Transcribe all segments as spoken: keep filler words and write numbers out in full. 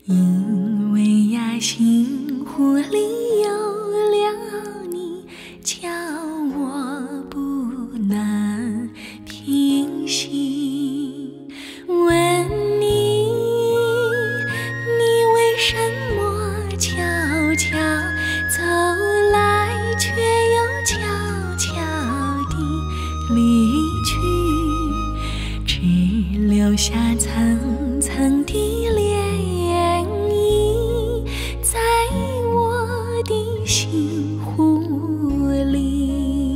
因为呀，心湖里有了你，叫我不能平息。问你，你为什么悄悄走来，却又悄悄地离去，只留下层层的涟漪在我的心湖里。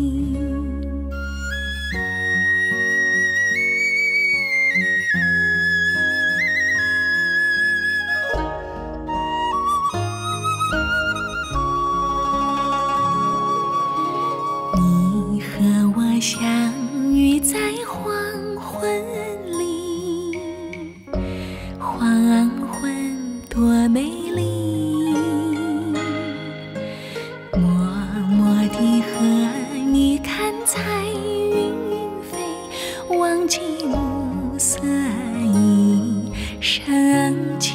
你和我相遇在黄昏里，黄昏多美丽，默默地和你看彩云飞，忘记暮色已升起。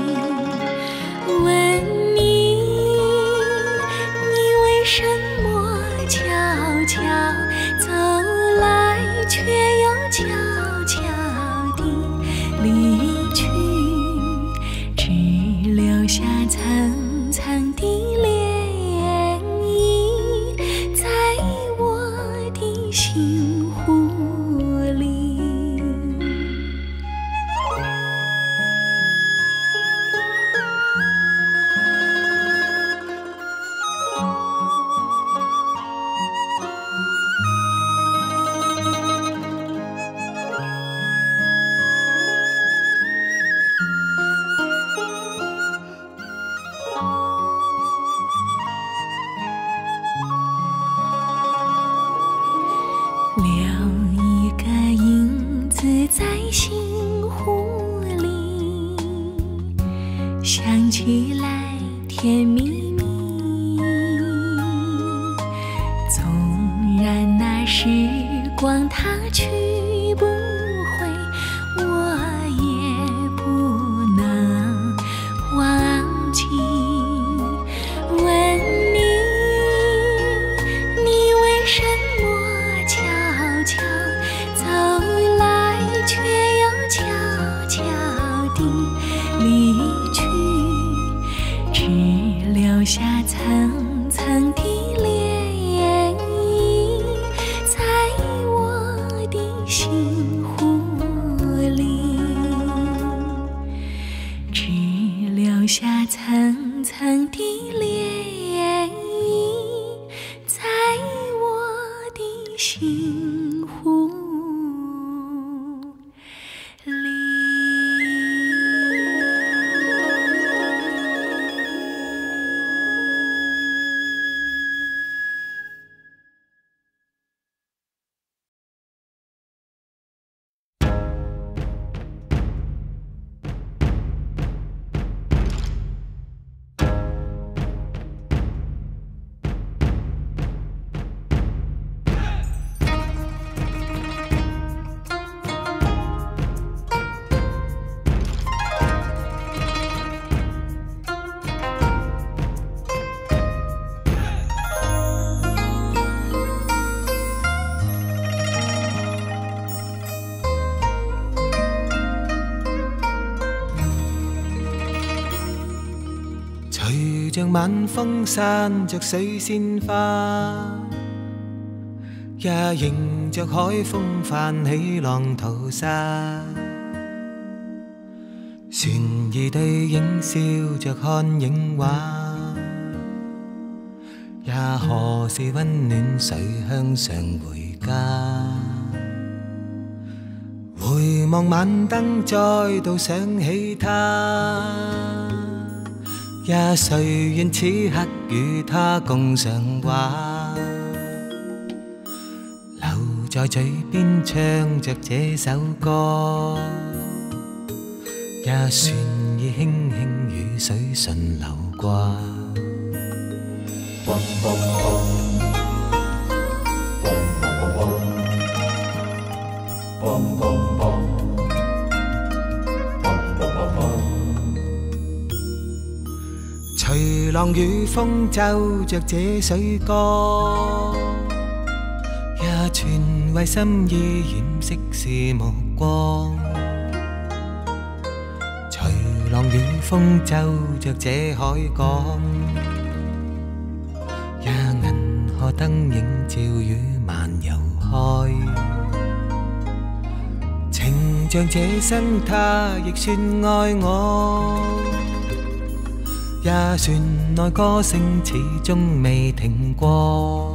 问你，你为什么悄悄走来，却又悄悄地离去，只留下层层的涟漪在我的心湖里。留一个影子在心湖里，想起来甜蜜蜜。纵然那时光它去不回，我也不能忘记。问你，你为什么悄悄走来，却又悄悄地离去，只留下层层的涟漪在我的心湖里，只留下层层的涟漪在我的心湖里。 隨着晚風散着水仙花，也迎着海風泛起浪淘沙。船兒對影笑着看影畫，也何時溫暖水鄉上回家。回望晚燈，再度想起他。也誰願此刻與他共賞畫，留在嘴邊唱着這首歌，也船兒輕輕與水順流掛。 浪與風奏着這水歌，也全為心意掩飾是目光。隨浪與風奏着這海港，也銀河燈映照與漫遊開。情像這生他亦算愛我，也算愛歌聲始終未停過。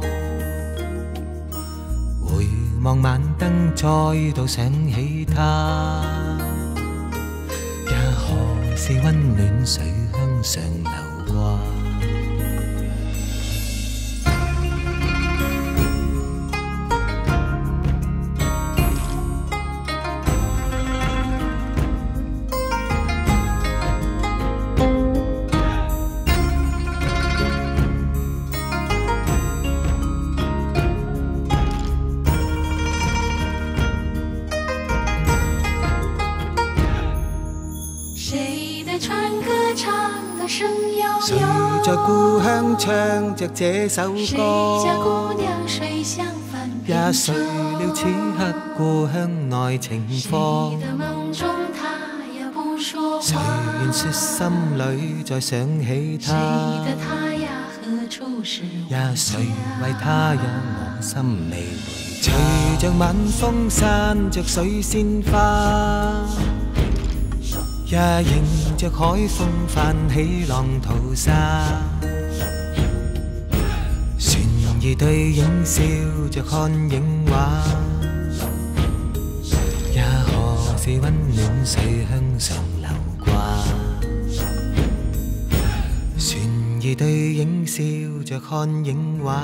回望晚燈再度想起他，也何是溫暖水鄉上流掛。誰在故鄉唱着這首歌？也睡了此刻故鄉內情況。誰願說心裏再想起他？也誰為他有我心未回？隨着晚風散着水仙花，也迎着海風泛起浪淘沙，船兒對影笑着看影畫，也何是溫暖水鄉上流掛。船兒對影笑着看影畫，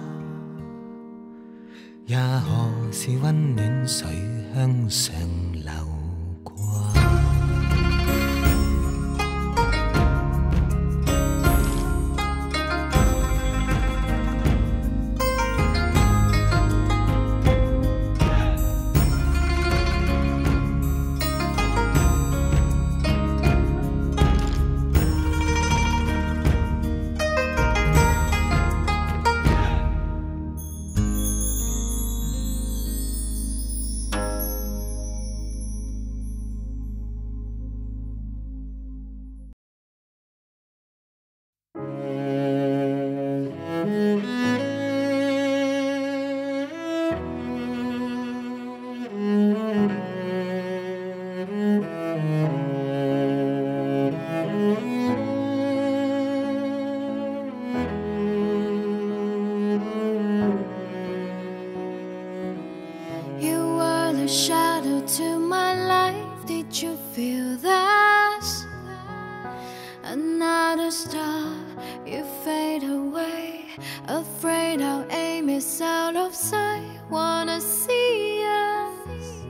也何是溫暖水鄉上流掛。 Shadow to my life, did you feel that? Another star, you fade away, afraid our aim is out of sight. Wanna see us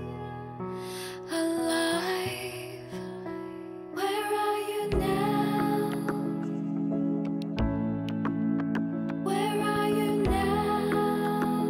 alive. Where are you now? Where are you now?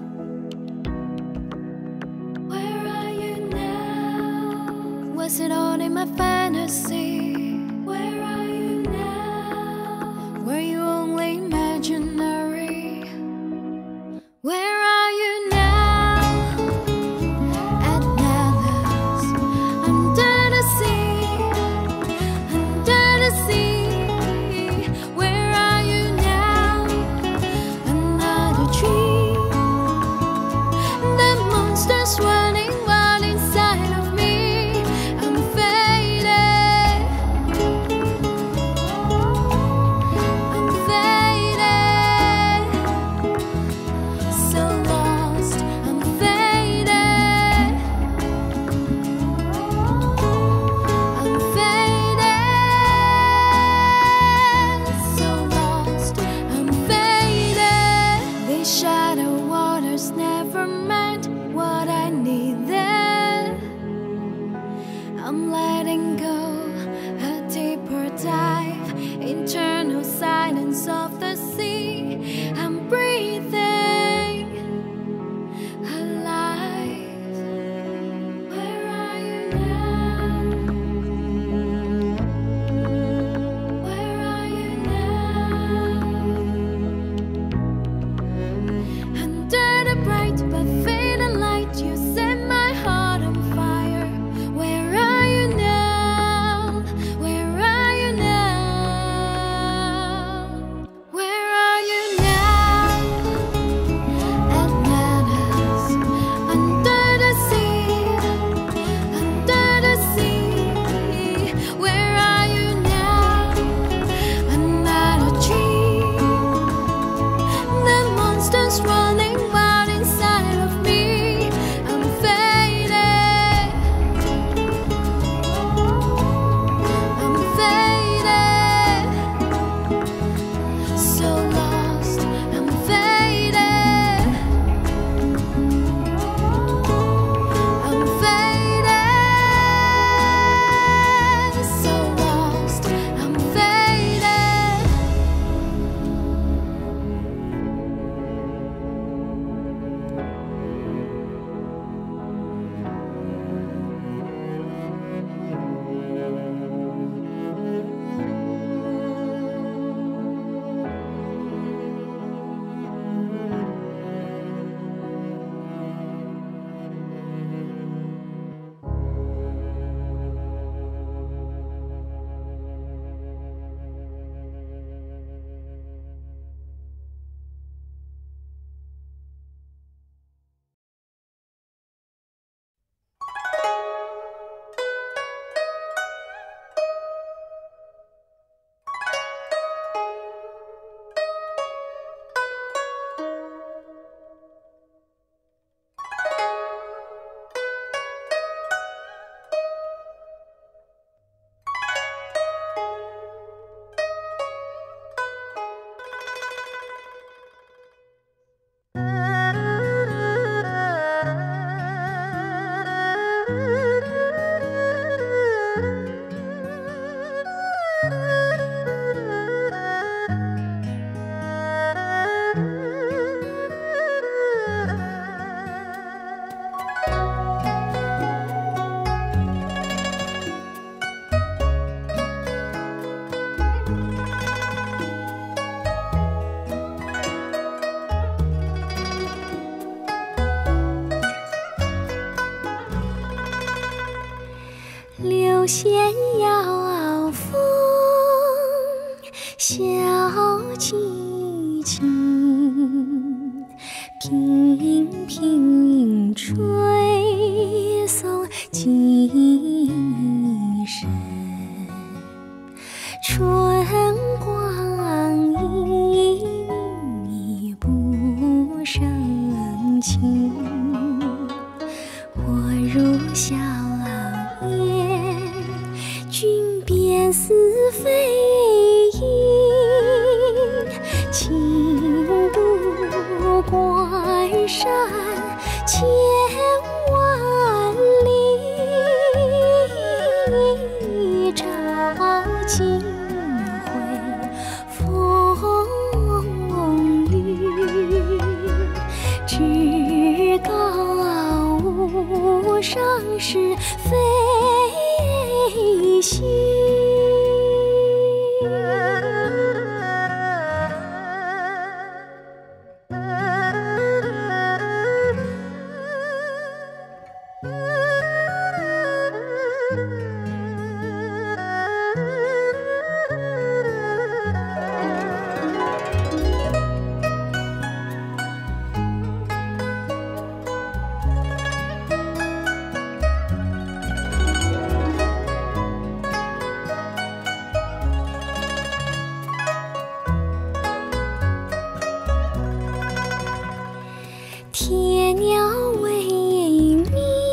Where are you now? Was it all in my fantasy? Where are you now? Were you only imaginary? Where are you now? At Netherlands, under the sea, under the sea. Where are you now? Another tree. The monster's running wild inside of me. I'm faded. I'm faded. So lost. I'm faded. I'm faded. So lost. I'm faded. These shadow waters never meant what I needed. I'm letting go, a deeper dive, internal silence of the sea. I'm breathing alive. Where are you now? Where are you now? 闲摇风，小凄清，频频吹送几声。春光一不生情，我如小雁，君便似飞鹰，轻渡关山千万里，照今回风雨，至高无上是非心。铁鸟为鸣，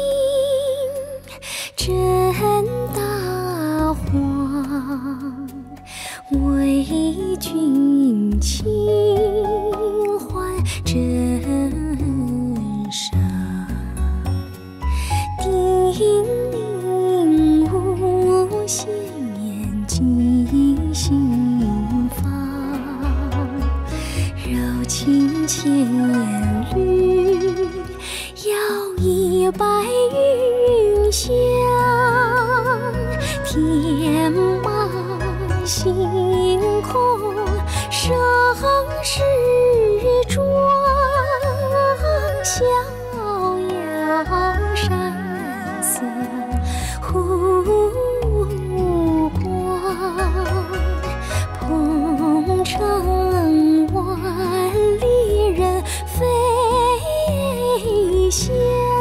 震大荒，为君轻唤枕上，叮咛无限记心房，柔情千缕，摇曳白云香，天马行空，盛世壮，逍遥山色湖光，鹏程万里人飞翔。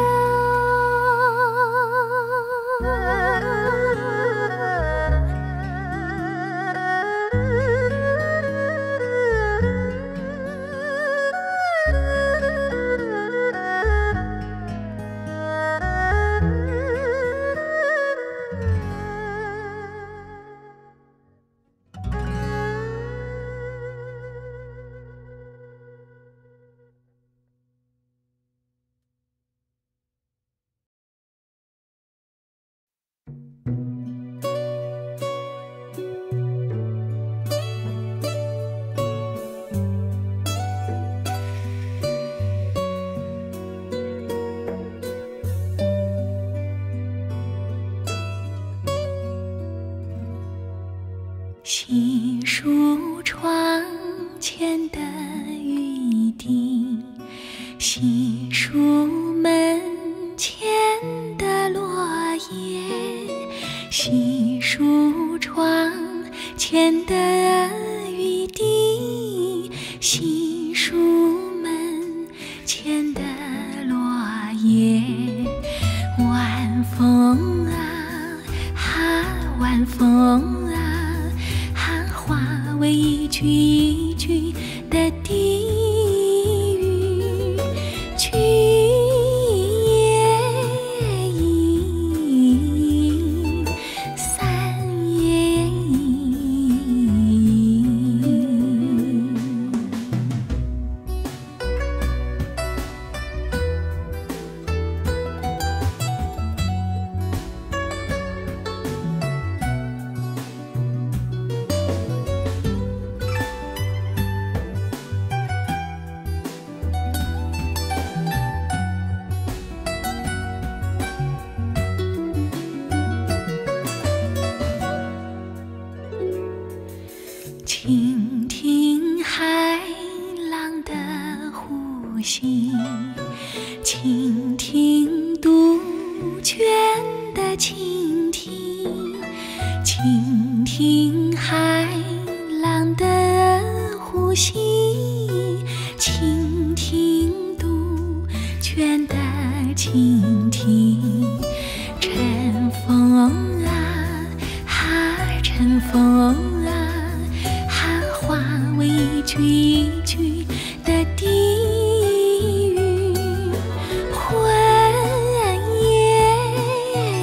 细数窗前的雨滴，细数门前的落叶，细数窗前的雨滴，细数门前的落叶。晚风啊，哈，晚风啊，化为一句一句的低语，去也已，散也已。 倾听海浪的呼吸，倾听杜鹃的倾听。晨风啊，哈，晨风啊，哈，化为一句一句的低语，昏夜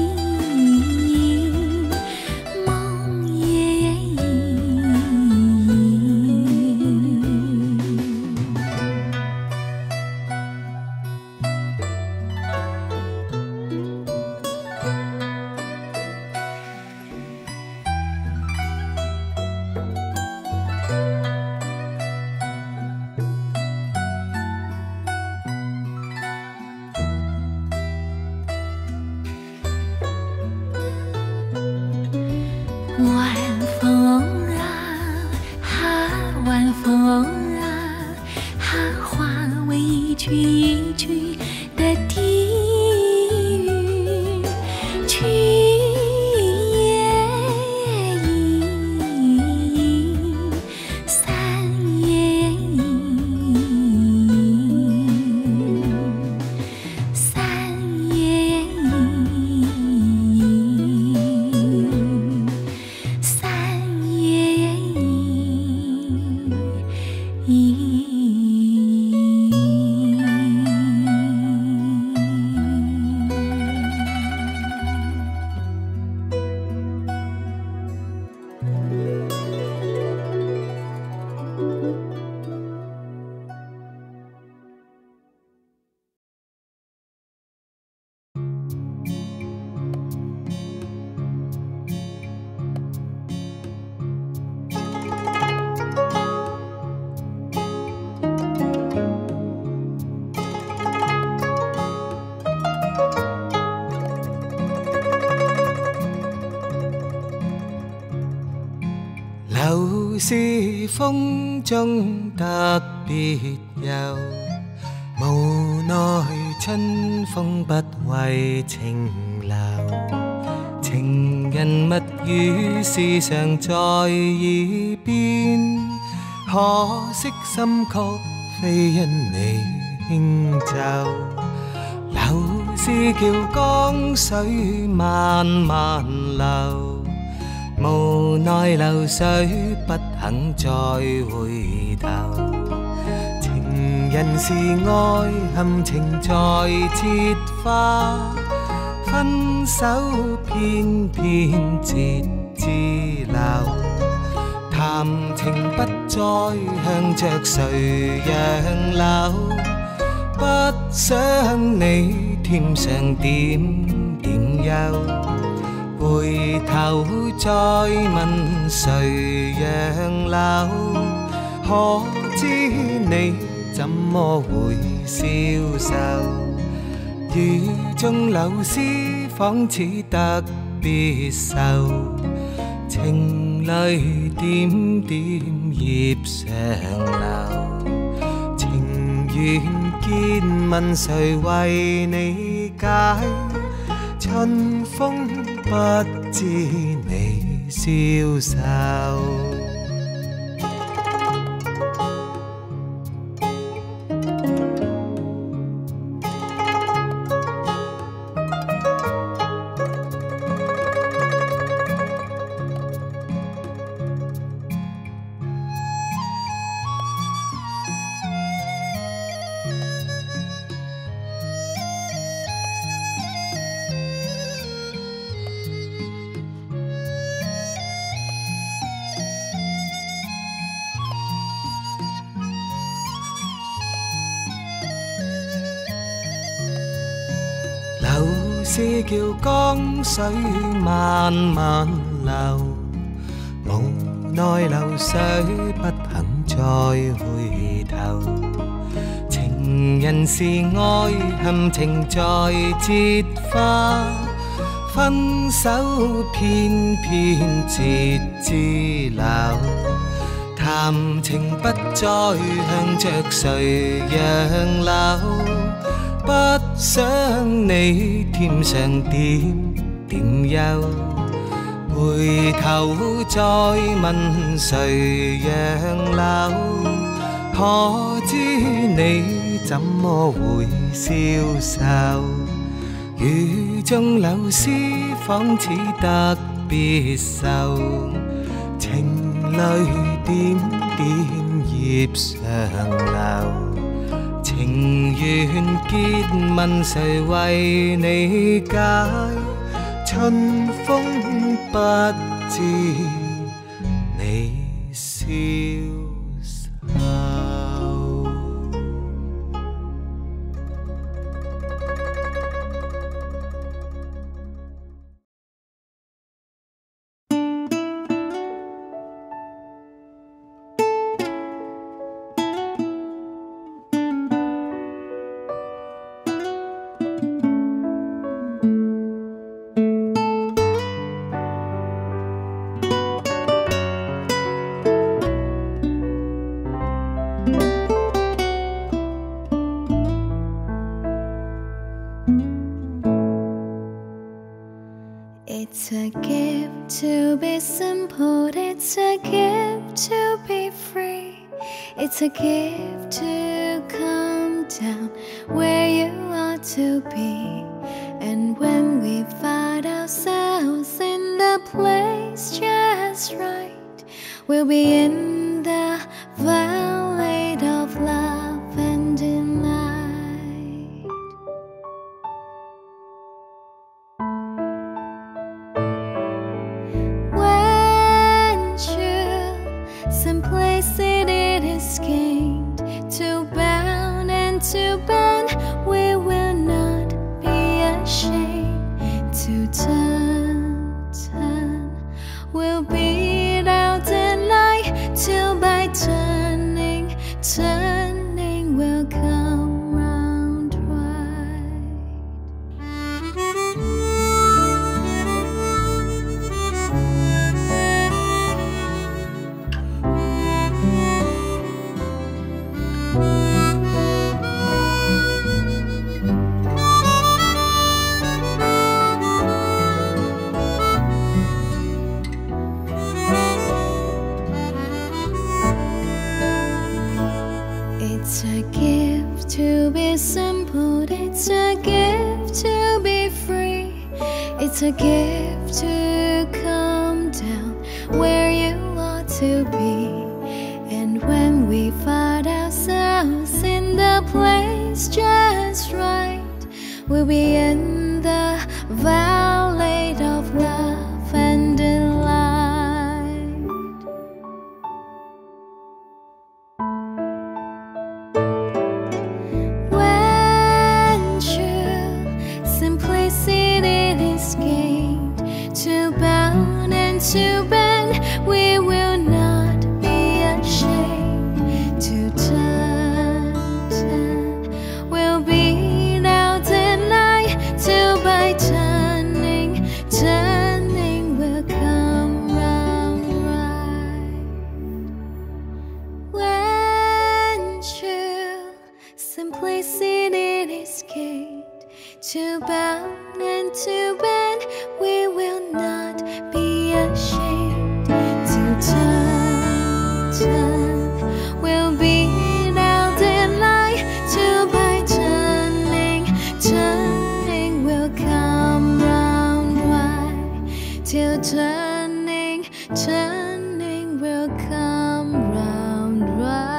莺，梦夜莺。晚风啊，哈，晚风啊，哈，化为一句一句的低语，去夜莺，散夜莺，散夜莺。 柳是風中特別柔，無奈春風不為情留。情人蜜語時常在耳邊，可惜心卻非因你輕奏。柳是叫江水慢慢流，無奈流水不肯再回頭。情人是愛含情在切花，分手偏偏折枝柳。談情不再向着誰讓流，不想你添上點點憂。回頭再問誰讓流，可知你怎麼會消瘦？雨中柳絲仿似特別愁，情淚點點葉上流。情願見問誰為你解，春風不知你消瘦。柳是叫江水慢慢流，無奈流水不肯再回頭。情人是愛含情在折花，分手偏偏折枝柳。談情不再向着誰讓流，不想你添上點點憂。回回頭再問誰讓柳？可知你怎麼會消瘦？雨中柳絲仿似特別愁，情淚點點葉上流。情願結問誰為你解？春風不知你消瘦。 It's a gift to be simple, it's a gift to be free. It's a gift to come down where you ought to be. And when we find ourselves in the place just right, we'll be in the valley of love and delight. Simplicity is gained, to bound and to bend. We will not be ashamed to turn, turn. We'll beat out the light till by turning, turning we'll come round right. It's a gift to be simple, it's a gift to be free. It's a gift to come down where you ought to be. And when we find ourselves in the place just right, we'll be in the valley of love and delight. Simplicity is gained, to bound and to bend. We will not be ashamed to turn, turn. We'll beat out the light till by turning, turning we'll come round right. When true simplicity is gained, to bound and to bend, we will not be ashamed to turn, turn. We'll beat out the light till by turning, turning we'll come round right. Till turning, turning we'll come round right.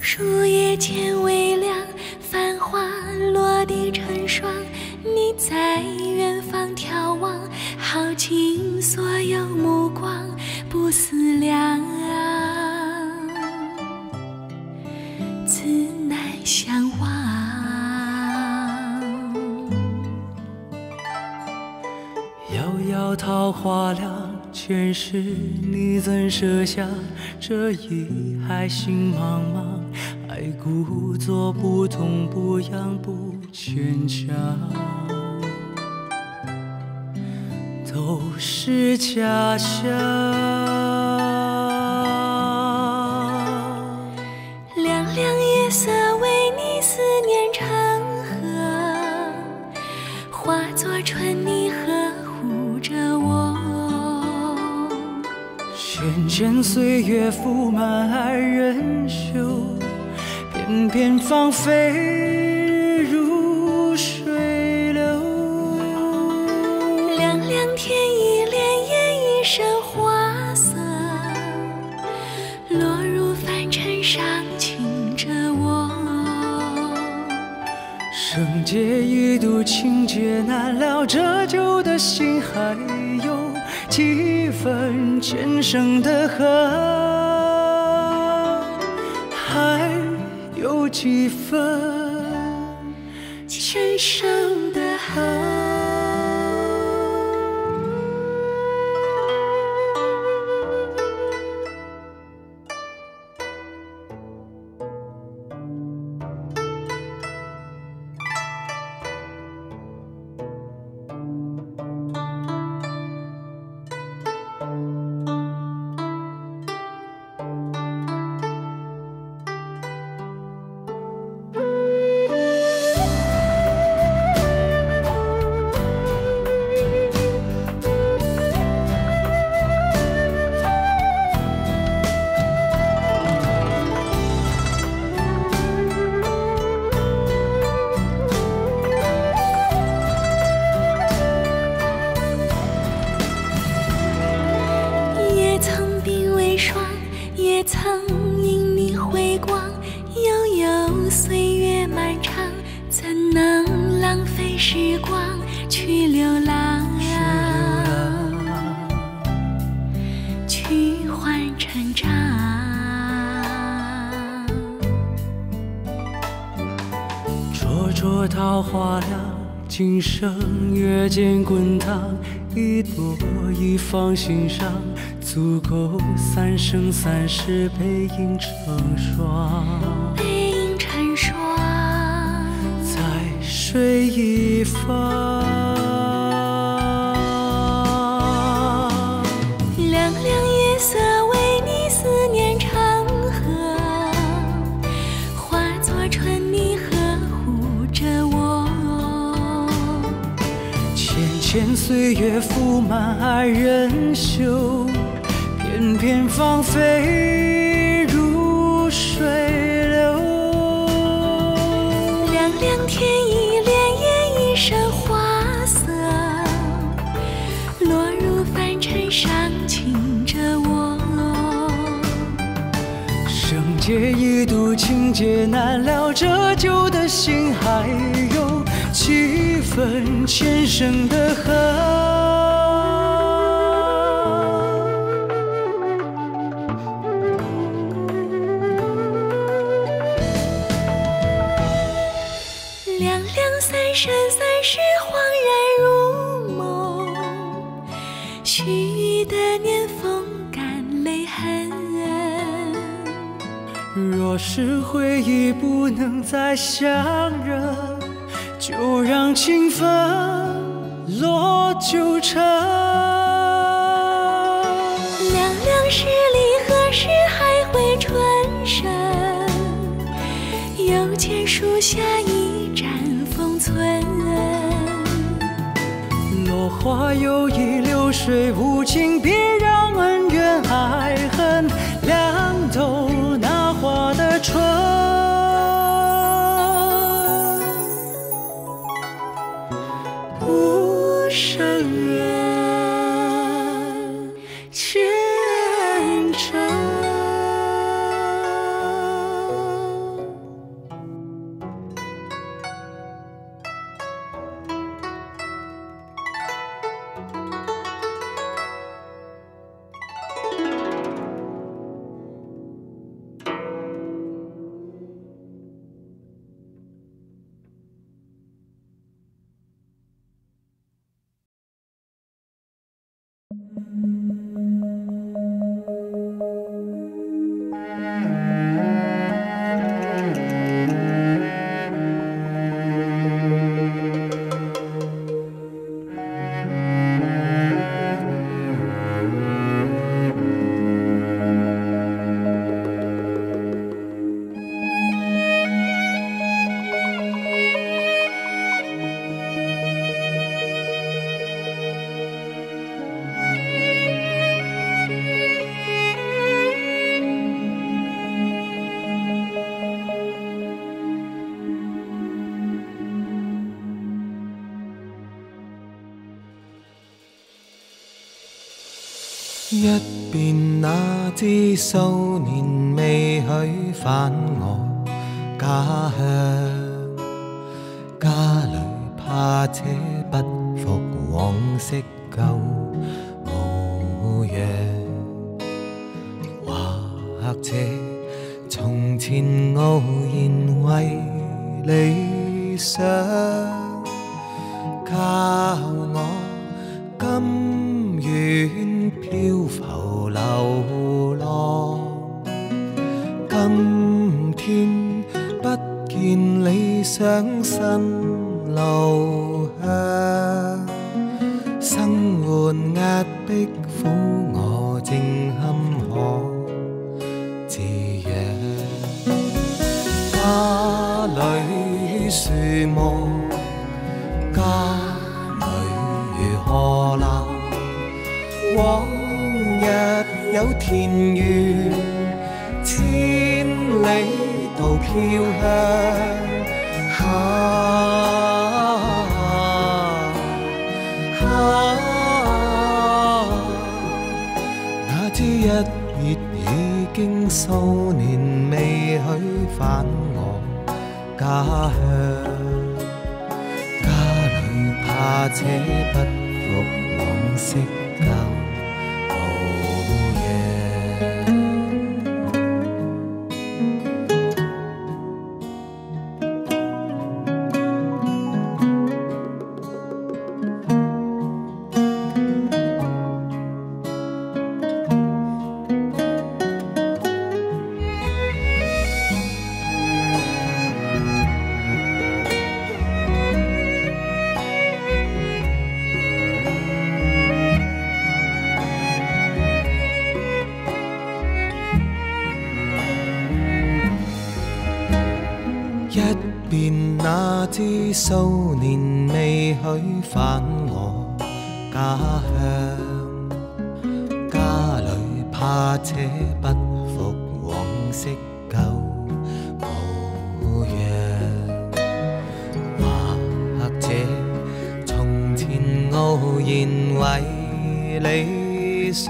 树叶间微凉，繁花落地成霜。你在远方眺望，耗尽所有目光，不思量，自难相忘。 遥遥桃花凉，前世你怎舍下这一海心茫茫？爱故作不痛不痒不牵强，都是假象。 凉凉夜色为你思念成河，化作春泥呵护着我。 渐渐岁月覆满爱人袖，片片芳菲如水流。 凉凉天一帘夜一身花色，落入凡尘上轻着我。 生劫一度情劫难了，这旧的心还有几分前生的恨，还有几分前生的恨。 时光去流浪，去换成长。 灼灼桃花凉，今生月间滚烫，一朵一放心上，足够三生三世背影成双。 背影成双， 在水一方。 凉凉夜色为你思念成河，化作春泥呵护着我。 浅浅岁月覆满爱人袖，片片芳菲如水流。 凉凉天一帘夜一身花色，落入凡尘上轻着我。 生劫一度情劫难了，这旧的心还有几分前生的恨。 凉凉三生三世恍然如梦，须臾的年风干泪痕。 若是回忆不能再相认，就让情分落旧尘。 凉凉十里何时还会春生？又见树下一盏风存。 落花有意，流水无情，别让恩怨爱恨两头那花的春。无声缘前尘。 一邊那支數年未許返我家鄉，家裏怕這不復往昔舊模樣，或者從前傲然為理想，教我甘願漂浮流浪。今天不見理想新路向，生活壓迫苦我正坎坷自養。家裏樹木，家裏如河流，往日有田園，千里途飄香。那支一月已經數年未許返我家鄉，家裏怕這不復往昔舊模樣。一邊那支數年未許返我家鄉，家裏怕這不復往昔舊模樣，或者從前傲然為理想，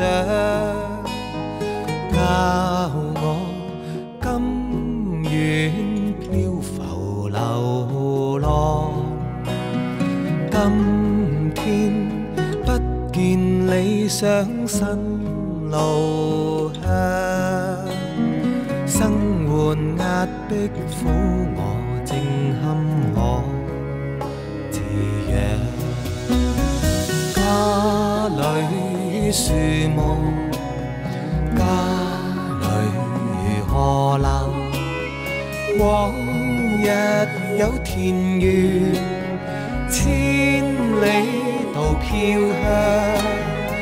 教我甘願漂浮流浪。今天不見理想新路向，生活壓迫苦我正坎坷自養。家裏樹木，家裏如河流，往日有田園，千里途飄香。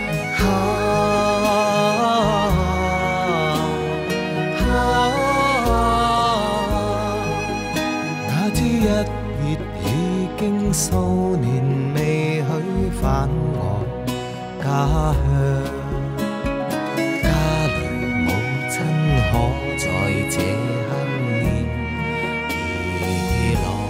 那支一月已經數年未許返我家鄉，家裏母親可在這刻面已老。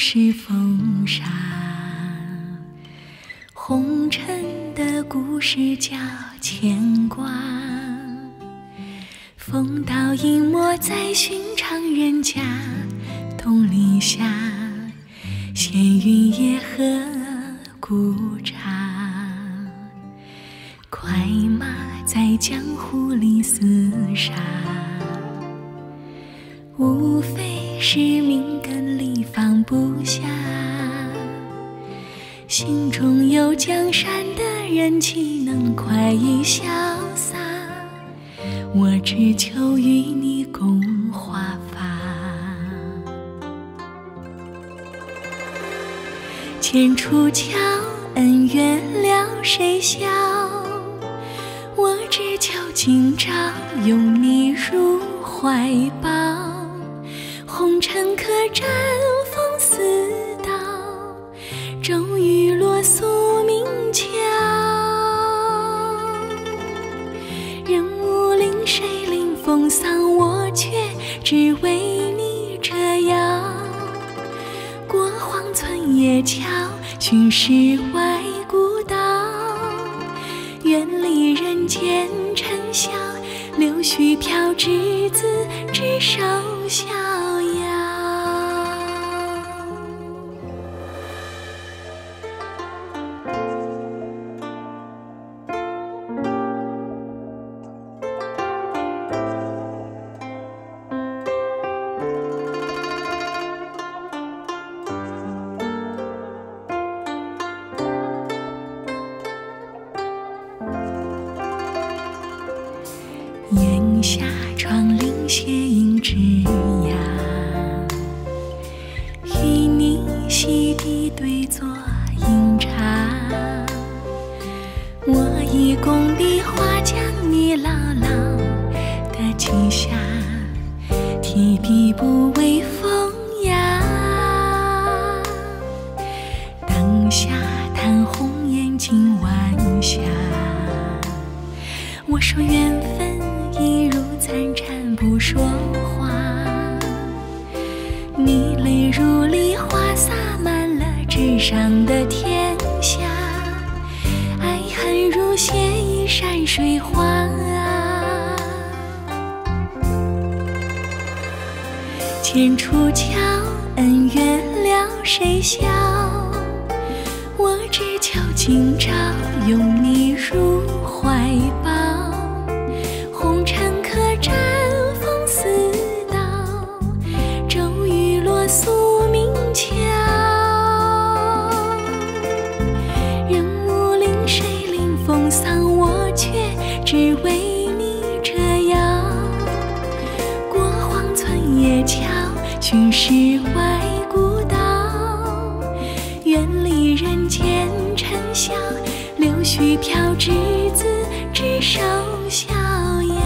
是风沙，红尘的故事叫牵挂，风刀隐没在寻常人家，东篱下，闲云野鹤古刹，快马在江湖里厮杀，无非是命根里放不下，心中有江山的人岂能快意潇洒，我只求与你共华发。千处桥恩怨了谁晓，我只求今朝拥你入怀抱，红尘客栈风似刀，终于落宿命桥。人无令谁领风丧，我却只为你折腰。过荒村野桥，寻世外古道，远离人间尘嚣，柳絮飘枝子，只手逍遥。檐下窗棂斜映枝桠，与你席地对坐饮茶，我以工笔画将你牢牢地记下，提笔不为风雅，当下谈红颜今晚霞。我说缘分一如残蝉不说话，你泪如梨花洒满了纸上的天下，爱恨如血一山水画，千处桥恩怨了谁晓，我只求今朝拥你入怀抱，红尘客栈风似刀，终于落宿命桥。人无令谁领风丧，我却只为你折腰。过荒村野桥，寻世外古道，远离人间尘嚣，柳絮飘枝子，只手逍遥。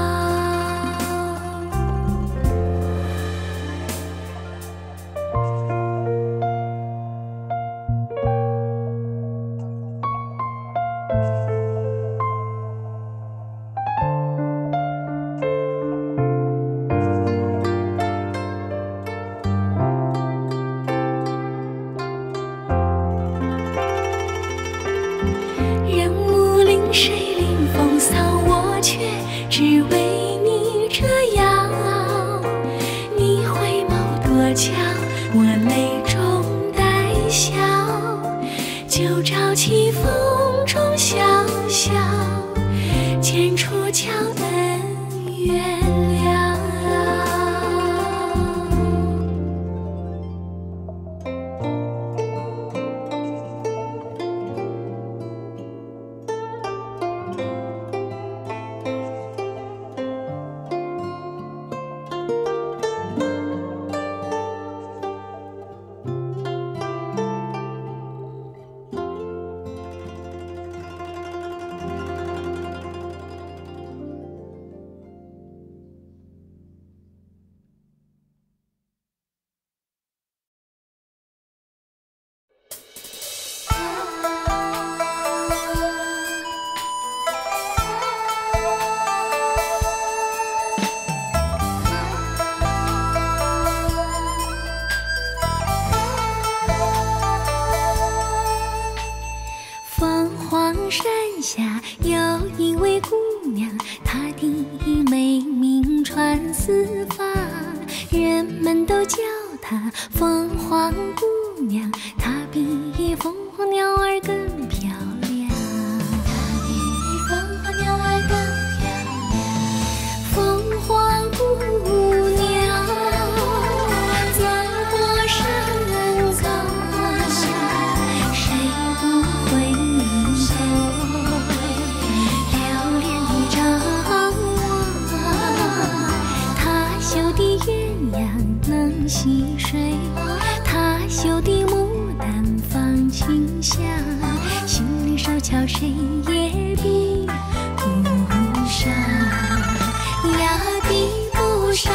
人无令谁领风骚，我却只为你折腰。你回眸多巧，我泪中带笑，就朝起风中潇潇，千处桥恩怨了。 下有一位姑娘，她的美名传四方，人们都叫她凤凰姑娘，她比凤凰鸟儿更漂亮，她比凤凰鸟儿更漂亮。凤凰姑娘在火上走，谁不会留恋地张望？她绣的鸳鸯能戏水，她绣的牡丹放清香，心里手巧谁也比不上呀，比不上。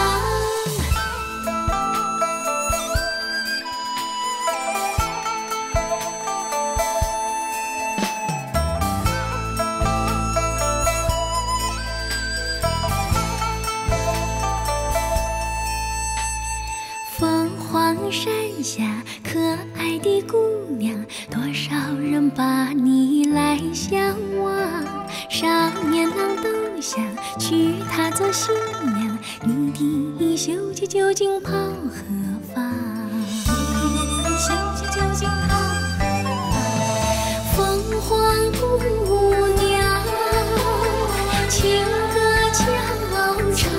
凤凰山下可爱的姑娘，多少人把你来向往，少年郎都想娶她做新娘，你的绣球究竟跑何方？你的绣球究竟跑何方？凤凰姑娘情歌悄唱，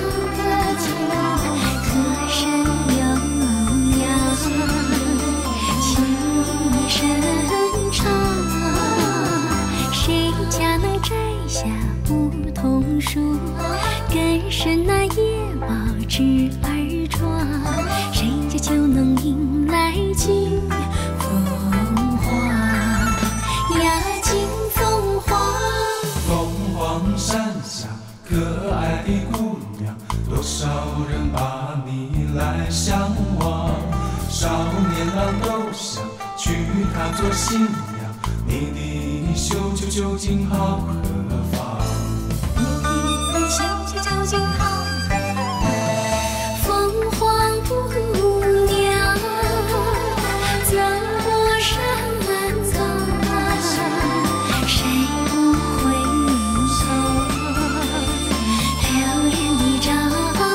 歌声悠扬，情意深长，谁家能摘下梧桐树，更深那野猫枝儿窗，谁家就能迎来金凤凰呀，金凤凰。 凤凰山下可爱的姑娘，多少人把你来向往，少年郎都想娶她做新娘，你的绣球究竟好何方？ 你的绣球究竟好何方？凤凰姑娘走过山走，谁不会留恋地张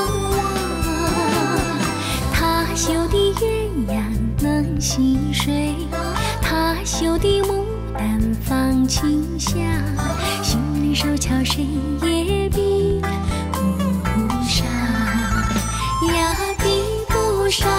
望？她绣的鸳鸯能戏水，她绣的牡丹放清香，心里手巧谁也比不上呀，比不上。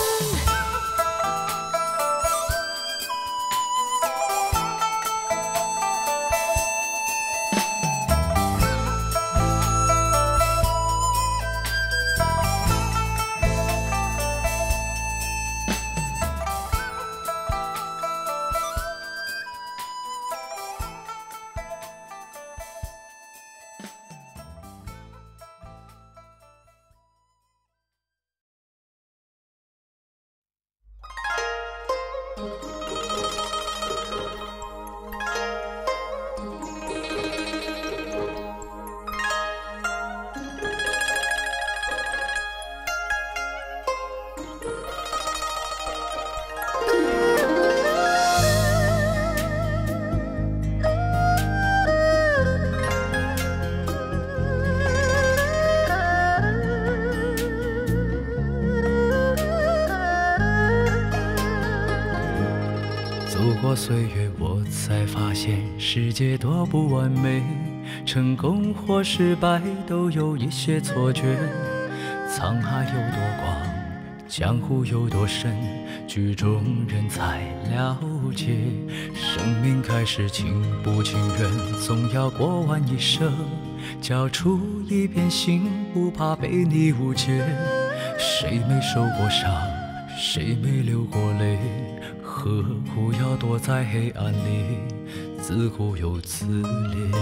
过岁月，我才发现世界多不完美，成功或失败都有一些错觉。沧海有多广，江湖有多深，剧中人才了解。生命开始情不情愿，总要过完一生，交出一片心，不怕被你误解。谁没受过伤，谁没流过泪，何苦要躲在黑暗里自顾又自怜？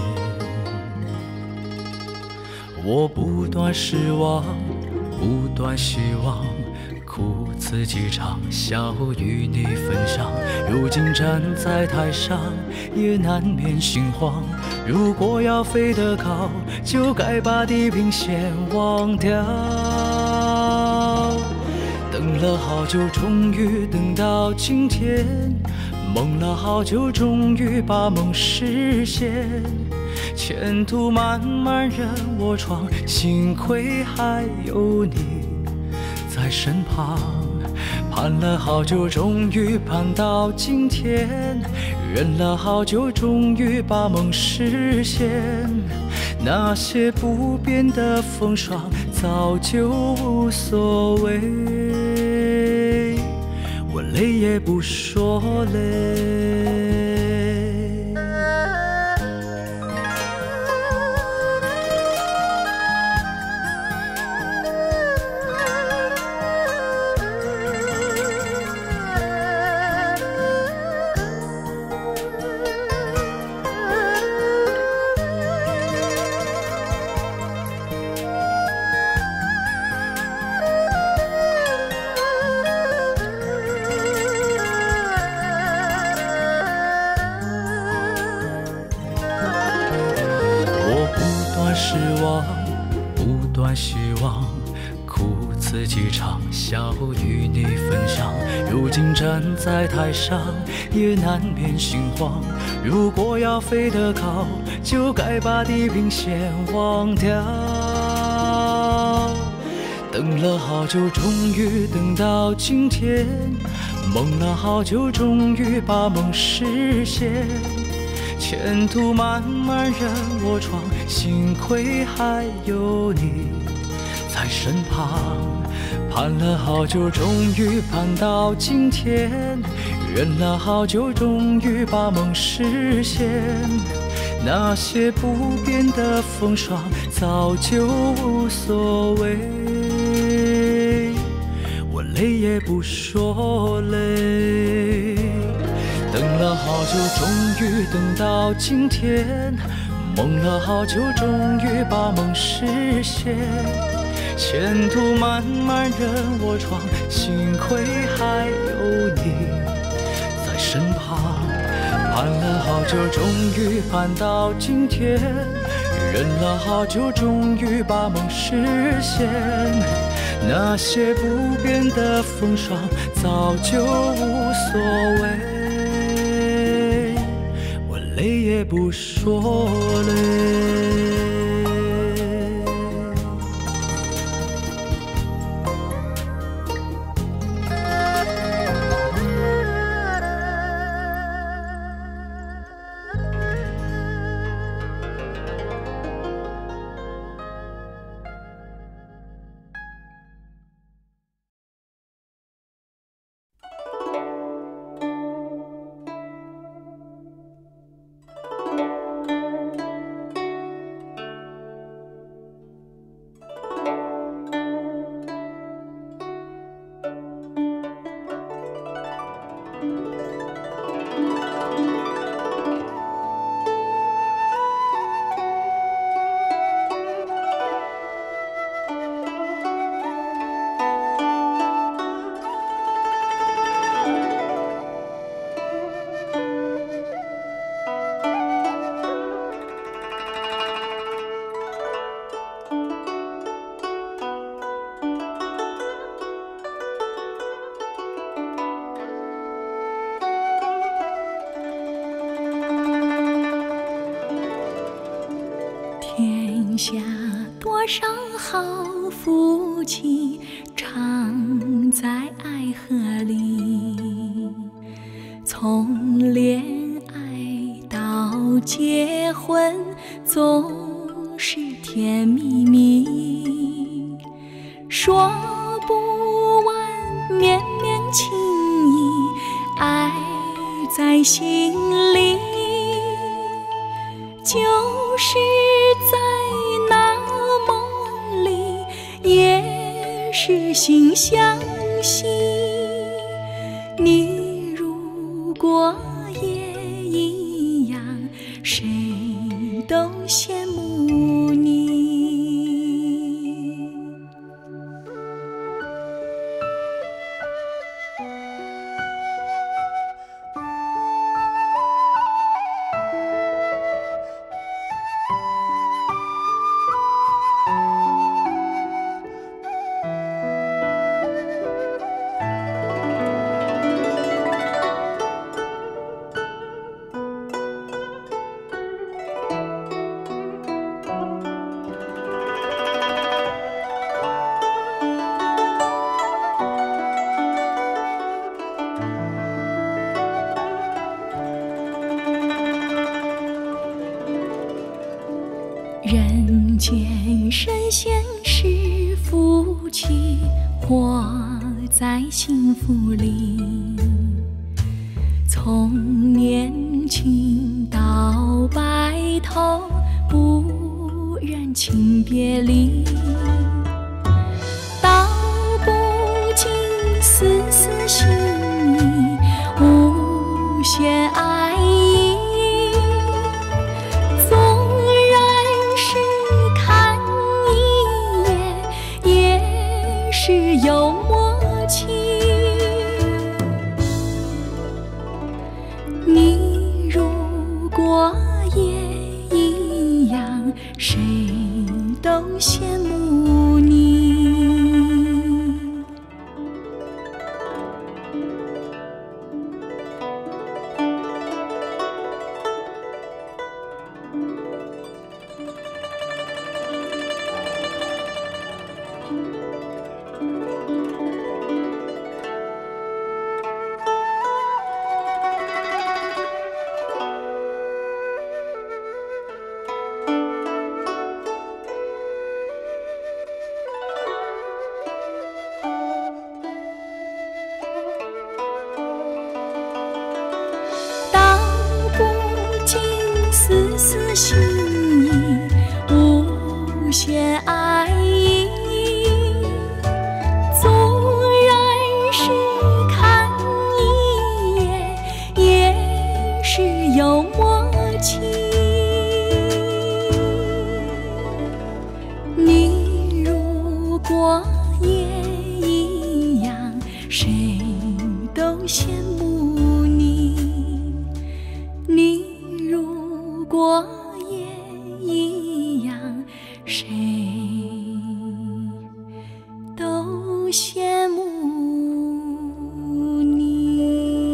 我不断失望，不断希望，哭自己唱，笑与你分享。如今站在台上，也难免心慌。如果要飞得高，就该把地平线忘掉。等了好久，终于等到今天， 梦了好久，终于把梦实现。前途漫漫任我闯，幸亏还有你在身旁。盼了好久，终于盼到今天。忍了好久，终于把梦实现。那些不变的风霜，早就无所谓。我累也不说累。失望，不断希望，苦自己尝，笑与你分享。如今站在台上，也难免心慌。如果要飞得高，就该把地平线忘掉。等了好久，终于等到今天。梦了好久，终于把梦实现。前途漫漫任我闯，幸亏还有你在身旁。盼了好久，终于盼到今天。忍了好久，终于把梦实现。那些不变的风霜，早就无所谓。我累也不说累。等了好久，终于等到今天。梦了好久，终于把梦实现。前途漫漫任我闯，幸亏还有你在身旁。盼了好久，终于盼到今天。忍了好久，终于把梦实现。那些不变的风霜，早就无所谓。累也不说累。 天下多少好夫妻，常在爱河里。从恋爱到结婚，总是甜蜜蜜，说不完绵绵情意，爱在心里。就是在那梦里，也是心相惜。你如果也一样，谁都羡慕你。 人间神仙是夫妻，活在幸福里。从年轻到白头，不忍轻别离。道不尽丝丝心意，无限爱意。纵然是看一眼，也是有默契。你如果也一样，谁都羡慕你。丝丝心意，无限爱意。纵然是看一眼，也是有默契。你如果也一样，谁都羡慕你。你如果也一样，谁都羡慕你。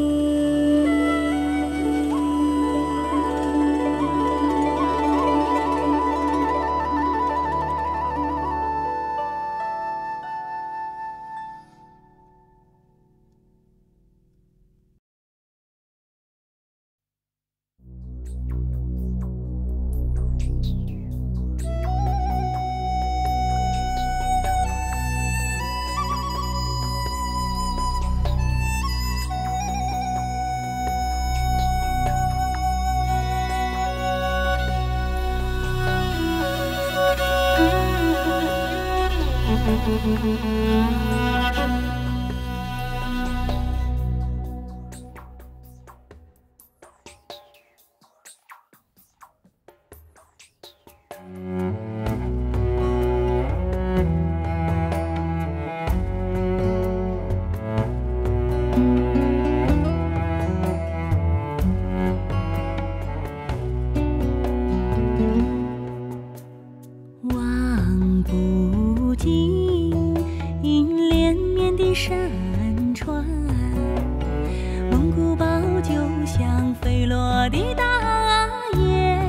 望不尽银连绵的山川，蒙古包就像飞落的大雁，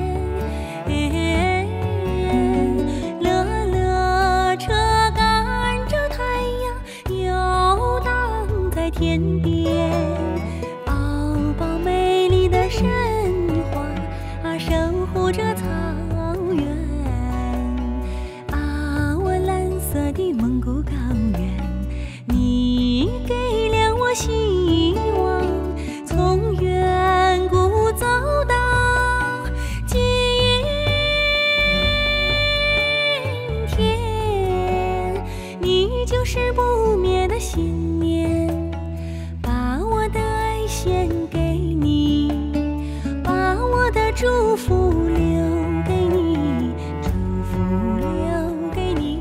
乐乐车赶着太阳游荡在天边，宝宝美丽的神话啊，守护着草原啊，我蓝色的蒙古高原，你给了我希望，从远古走到今天，你就是不灭的信念，把我的爱献给你，把我的祝福留给你，祝福留给你。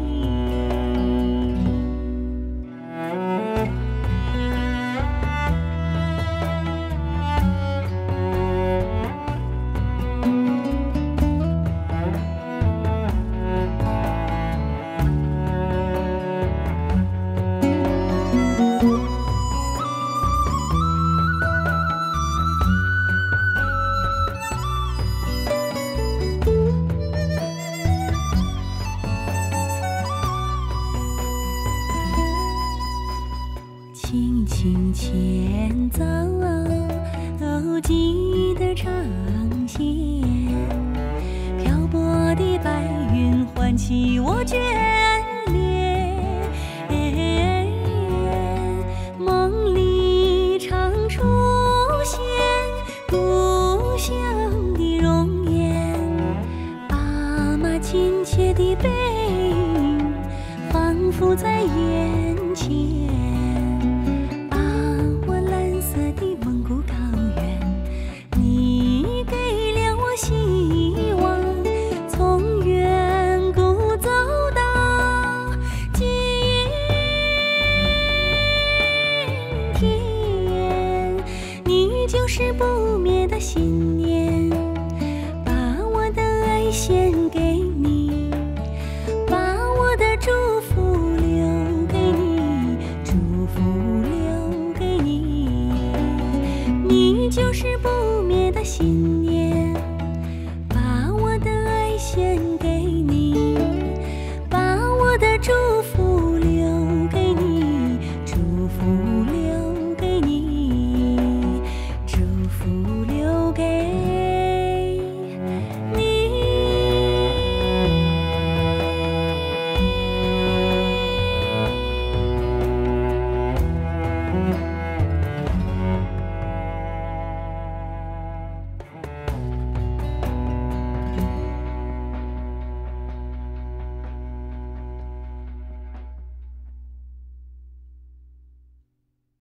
轻轻牵走哦，记忆的长线，漂泊的白唤起我眷恋。梦里常出现故乡的容颜，爸妈亲切的背影仿佛在眼前。啊，我蓝色的蒙古高原，你给了我希望，从远古走到今天，你就是不灭的信念，把我的爱献给你，把我的祝福留给你，祝福留给你，你就是不灭的信念，把我的爱献给